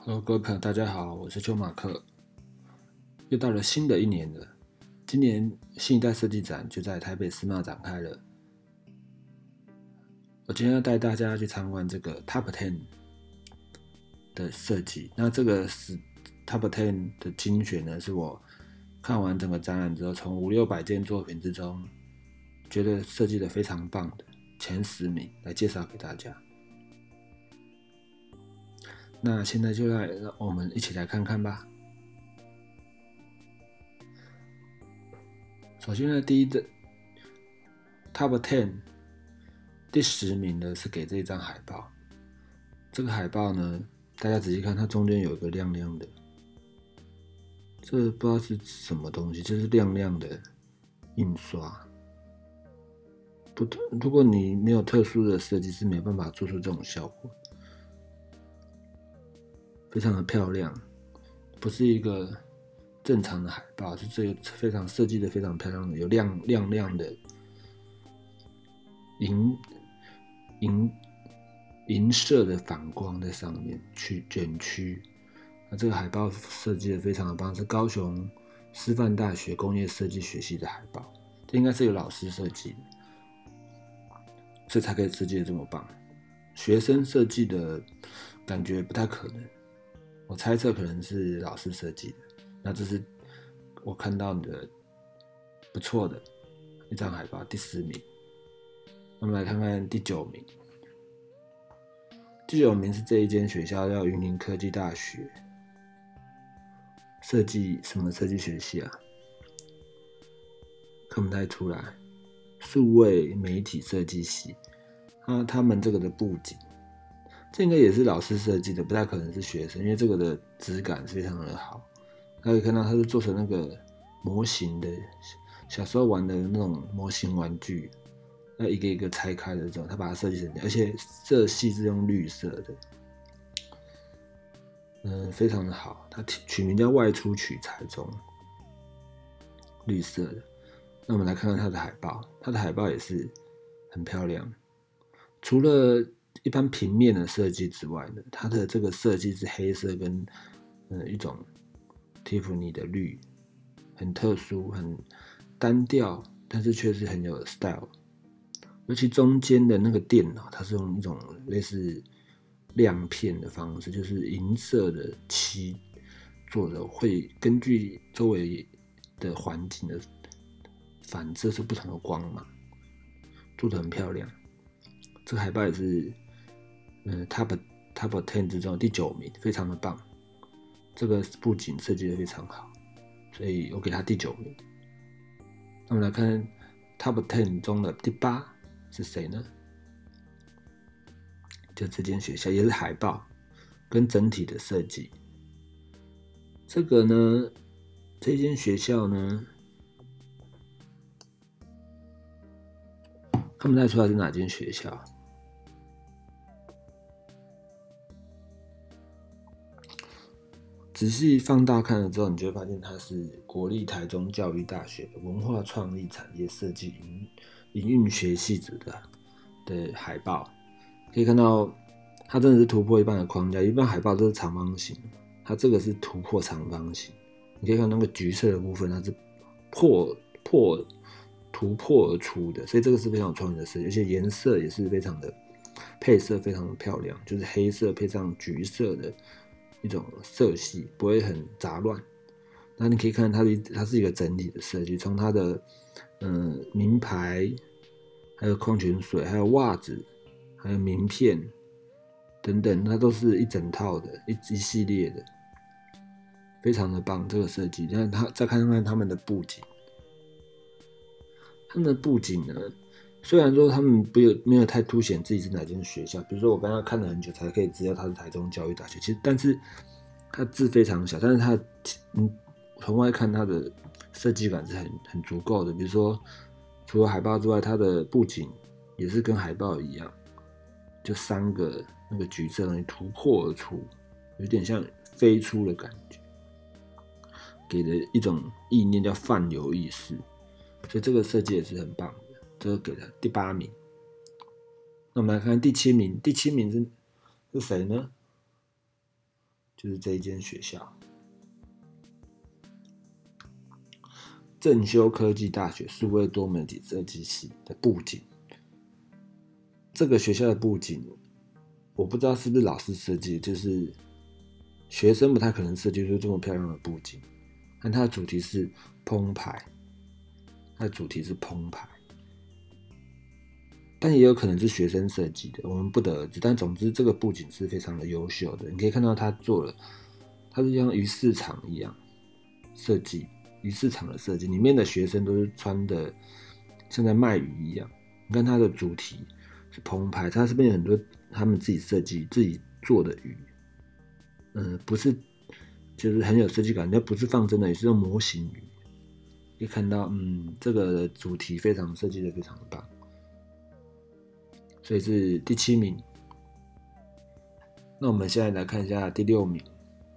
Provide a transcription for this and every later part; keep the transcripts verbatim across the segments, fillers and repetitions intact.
Hello，各位朋友，大家好，我是邱马克。又到了新的一年了，今年新一代设计展就在台北世贸展开了。我今天要带大家去参观这个 Top Ten 的设计。那这个是 Top Ten 的精选呢，是我看完整个展览之后，从五六百件作品之中，觉得设计的非常棒的前十名来介绍给大家。那现在就来，让我们一起来看看吧。首先呢，第一个 Top Ten 第十名的是给这一张海报。这个海报呢，大家仔细看，它中间有一个亮亮的，这不知道是什么东西，就是亮亮的印刷。不，如果你没有特殊的设计，是没办法做出这种效果。非常的漂亮，不是一个正常的海报，是这个非常设计的非常漂亮的，有亮亮亮的银银银色的反光在上面去卷曲。那这个海报设计的非常的棒，是高雄师范大学工业设计学系的海报，这应该是有老师设计的，所以才可以设计的这么棒。学生设计的感觉不太可能。我猜测可能是老师设计的，那这是我看到的不错的一张海报，第十名。我们来看看第九名。第九名是这一间学校叫云林科技大学，设计什么设计学系啊？看不太出来，数位媒体设计系。啊，他们这个的布景。这应该也是老师设计的，不太可能是学生，因为这个的质感非常的好。可以看到它是做成那个模型的，小时候玩的那种模型玩具，要一个一个拆开的这种，它把它设计成这样，而且色系是用绿色的，嗯，非常的好。它取名叫外出取材中，绿色的。那我们来看看它的海报，它的海报也是很漂亮，除了一般平面的设计之外呢，它的这个设计是黑色跟嗯一种蒂芙尼的绿，很特殊，很单调，但是却是很有 style。尤其中间的那个电脑，它是用一种类似亮片的方式，就是银色的漆做的，会根据周围的环境的反射出不同的光芒，做得很漂亮。这个海报也是。嗯 ，Top Top Ten 之中第九名，非常的棒。这个布景设计的非常好，所以我给他第九名。那我们来看 Top Ten 中的第八是谁呢？就这间学校，也是海报跟整体的设计。这个呢，这间学校呢，看不太出来是哪间学校。仔细放大看了之后，你就会发现它是国立台中教育大学文化创意产业设计营运学系组的的海报。可以看到，它真的是突破一般的框架，一般海报都是长方形，它这个是突破长方形。你可以看到那个橘色的部分，它是破破突破而出的，所以这个是非常有创意的设计，而且颜色也是非常的配色非常的漂亮，就是黑色配上橘色的一种色系，不会很杂乱。那你可以看它的它是一个整体的设计，从它的嗯名牌，还有矿泉水，还有袜子，还有名片等等，它都是一整套的，一一系列的，非常的棒这个设计。那它再看看他们的布景，他们的布景呢，虽然说他们没有没有太凸显自己是哪间学校，比如说我刚刚看了很久才可以知道他是台中教育大学，其实但是它字非常小，但是它嗯从外看它的设计感是很很足够的。比如说除了海报之外，它的布景也是跟海报一样，就三个那个橘色东西突破而出，有点像飞出的感觉，给的一种意念叫泛流意识，所以这个设计也是很棒的。这个给了第八名。那我们来看第七名，第七名是是谁呢？ 就是这一间学校，正修科技大学数位多媒体设计系的布景。这个学校的布景，我不知道是不是老师设计，就是学生不太可能设计出这么漂亮的布景。但它的主题是澎湃，它的主题是澎湃，但也有可能是学生设计的，我们不得而知。但总之，这个布景是非常的优秀的。你可以看到他做了，它是像鱼市场一样设计，鱼市场的设计，里面的学生都是穿的像在卖鱼一样。你看它的主题是澎湃，它这边有很多他们自己设计、自己做的鱼，嗯、呃，不是，就是很有设计感，它不是放真的鱼，是用模型鱼。可以看到，嗯，这个主题非常设计的非常的棒，所以是第七名。那我们现在来看一下第六名，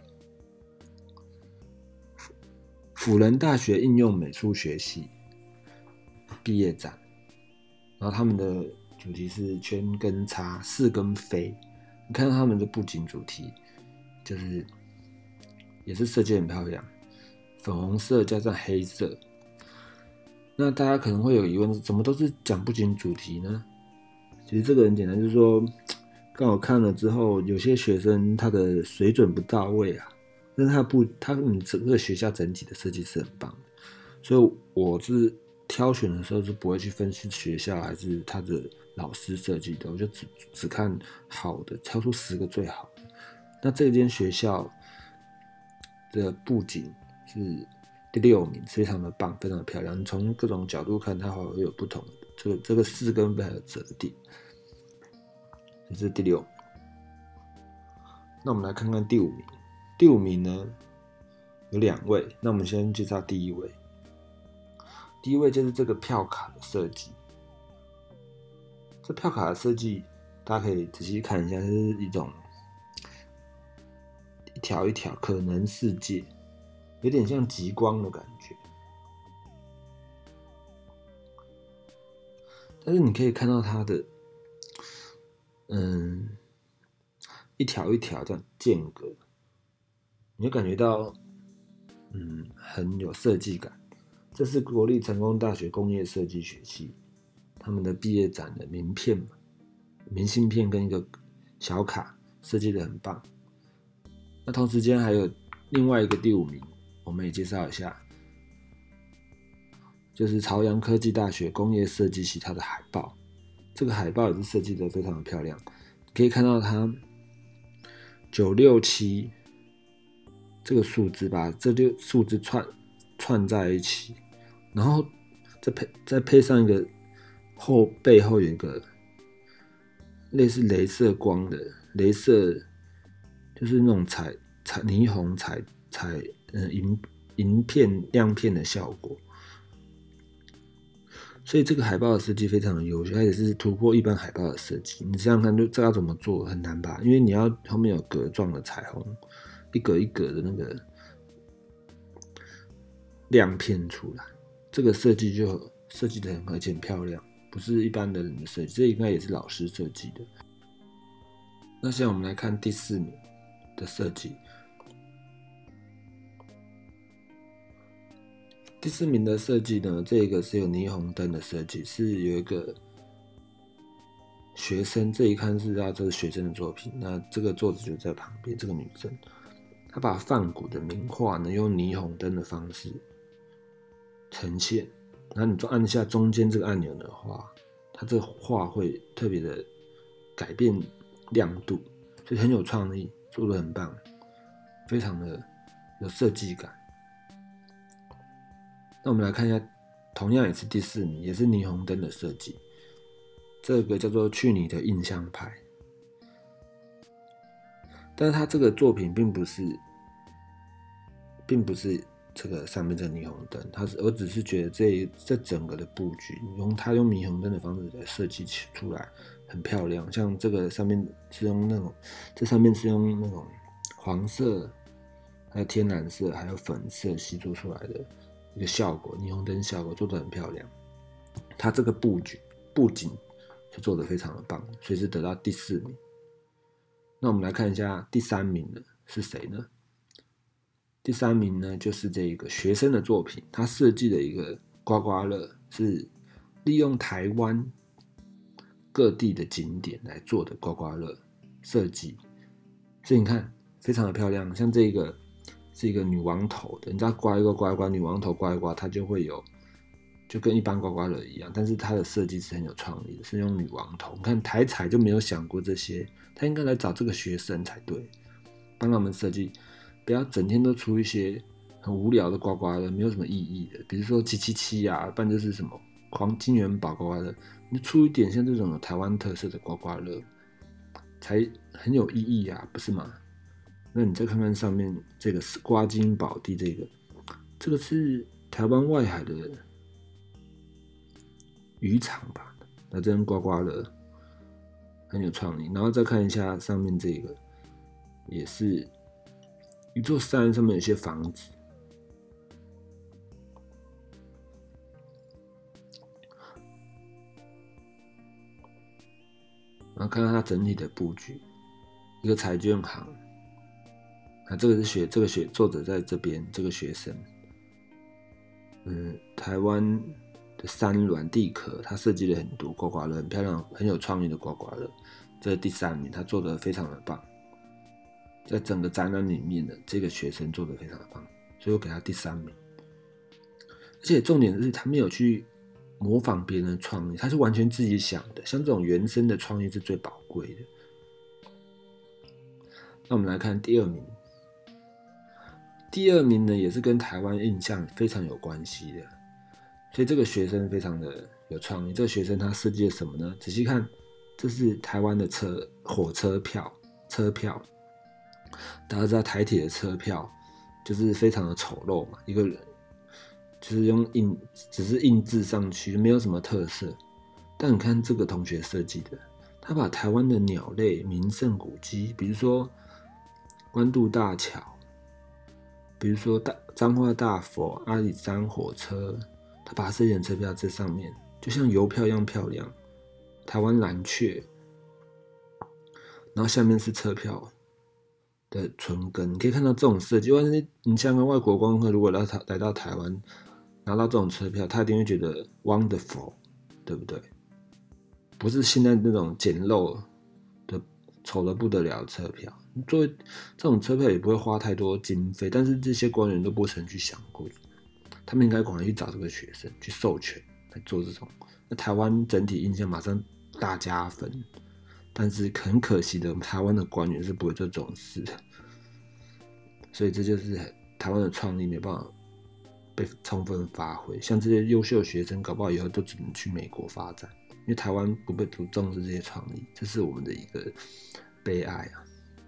辅仁大学应用美术学系毕业展，然后他们的主题是圈跟叉四跟飞。你看到他们的布景主题，就是也是设计很漂亮，粉红色加上黑色。那大家可能会有疑问，怎么都是讲布景主题呢？其实这个很简单，就是说，刚好看了之后，有些学生他的水准不到位啊，但是他不，他你整个学校整体的设计是很棒的，所以我是挑选的时候是不会去分析学校还是他的老师设计的，我就只只看好的，挑出十个最好的。那这间学校的布景是第六名，非常的棒，非常的漂亮。从各种角度看，它会有不同的这个这个四跟飞还有折叠，这是第六名。那我们来看看第五名。第五名呢有两位，那我们先介绍第一位。第一位就是这个票卡的设计。这票卡的设计，大家可以仔细看一下，是一种一条一条可能世界，有点像极光的感觉。但是你可以看到它的，嗯，一条一条这样间隔，你就感觉到，嗯，很有设计感。这是国立成功大学工业设计学系他们的毕业展的名片嘛，明信片跟一个小卡设计的很棒。那同时间还有另外一个第五名，我们也介绍一下，就是朝阳科技大学工业设计系它的海报。这个海报也是设计的非常的漂亮，可以看到它九六七这个数字，把这六数字串串在一起，然后再配再配上一个后背后有一个类似雷射光的雷射，就是那种彩彩霓虹彩彩嗯银银片亮片的效果。所以这个海报的设计非常的优秀，它也是突破一般海报的设计。你想想看，这要怎么做很难吧？因为你要后面有格状的彩虹，一格一格的那个亮片出来，这个设计就设计的很而且很漂亮，不是一般的人的设计，这应该也是老师设计的。那现在我们来看第四名的设计。第四名的设计呢，这个是有霓虹灯的设计，是有一个学生，这一看是啊，这是学生的作品。那这个作者就在旁边，这个女生，她把梵谷的名画呢，用霓虹灯的方式呈现。然后你就按下中间这个按钮的话，它这个画会特别的改变亮度，所以很有创意，做得很棒，非常的有设计感。那我们来看一下，同样也是第四名，也是霓虹灯的设计。这个叫做去你的印象派，但是它这个作品并不是，并不是这个上面这个霓虹灯，它是我只是觉得这这整个的布局，用它用霓虹灯的方式来设计出来，很漂亮。像这个上面是用那种，这上面是用那种黄色，还有天蓝色，还有粉色吸做出来的一个效果，霓虹灯效果做得很漂亮。它这个布局布景是做得非常的棒，所以是得到第四名。那我们来看一下第三名的是谁呢？第三名呢，就是这个学生的作品，他设计的一个刮刮乐是利用台湾各地的景点来做的刮刮乐设计，所以你看非常的漂亮。像这个是一个女王头的，你知道刮一个刮一刮，女王头刮一刮，它就会有，就跟一般刮刮乐一样，但是它的设计是很有创意的，是用女王头。你看台彩就没有想过这些，他应该来找这个学生才对，帮他们设计。不要整天都出一些很无聊的刮刮乐，没有什么意义的，比如说七七七啊，不然就是什么黄金元宝刮刮乐，你出一点像这种有台湾特色的刮刮乐，才很有意义啊，不是吗？那你再看看上面这个刮金宝地，这个这个是台湾外海的渔场吧？那这样刮刮乐很有创意，然后再看一下上面这个，也是一座山，上面有些房子，然后看看它整体的布局，一个彩券行，啊，这个是学这个学作者在这边，这个学生，嗯，台湾的山峦地壳，他设计了很多刮刮乐，很漂亮，很有创意的刮刮乐，这是第三名，他做的非常的棒。在整个展览里面呢，这个学生做的非常的棒，所以我给他第三名。而且重点是他没有去模仿别人的创意，他是完全自己想的。像这种原生的创意是最宝贵的。那我们来看第二名，第二名呢也是跟台湾印象非常有关系的，所以这个学生非常的有创意。这个学生他设计了什么呢？仔细看，这是台湾的车火车票车票。大家知道台铁的车票就是非常的丑陋嘛，一个人就是用印，只是印制上去，没有什么特色。但你看这个同学设计的，他把台湾的鸟类、名胜古迹，比如说关渡大桥，比如说大彰化大佛、阿里山火车，他把它设计成车票在上面，就像邮票一样漂亮。台湾蓝雀，然后下面是车票的存根，你可以看到这种设计。但是你像跟外国观光客如果来来到台湾，拿到这种车票，他一定会觉得 wonderful， 对不对？不是现在那种简陋的、丑得不得了的车票。作为这种车票也不会花太多经费，但是这些官员都不曾去想过，他们应该赶快去找这个学生去授权来做这种。那台湾整体印象马上大加分。但是很可惜的，台湾的官员是不会做这种事的，所以这就是台湾的创意没办法被充分发挥。像这些优秀的学生，搞不好以后都只能去美国发展，因为台湾不被重视这些创意，这是我们的一个悲哀啊。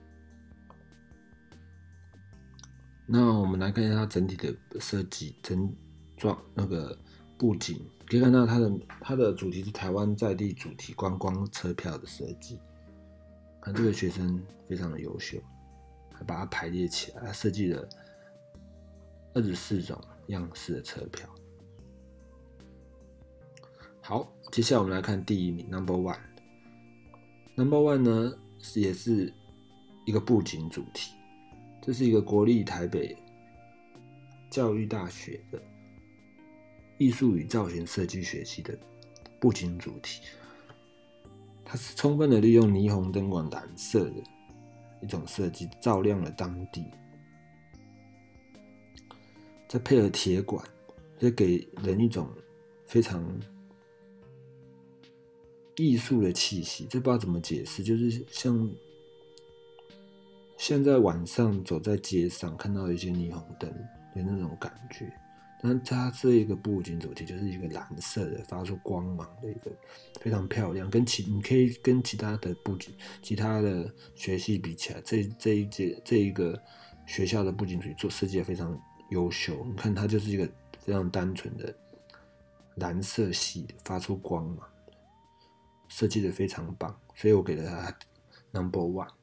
那我们来看一下它整体的设计，整装那个布景。可以看到它的它的主题是台湾在地主题观光车票的设计，看这个学生非常的优秀，还把它排列起来，他设计了二十四种样式的车票。好，接下来我们来看第一名 ，Number One。Number One 呢也是一个布景主题，这是一个国立台北教育大学的艺术与造型设计学系的布景主题，它是充分的利用霓虹灯管蓝色的一种设计，照亮了当地，再配合铁管，所以给人一种非常艺术的气息。这不知道怎么解释，就是像现在晚上走在街上看到一些霓虹灯的那种感觉。但它这一个布景主题就是一个蓝色的，发出光芒的一个非常漂亮，跟其你可以跟其他的布景、其他的学系比起来，这这一届这一个学校的布景主题做设计的非常优秀。你看它就是一个非常单纯的蓝色系的，发出光芒，设计的非常棒，所以我给了它 number one。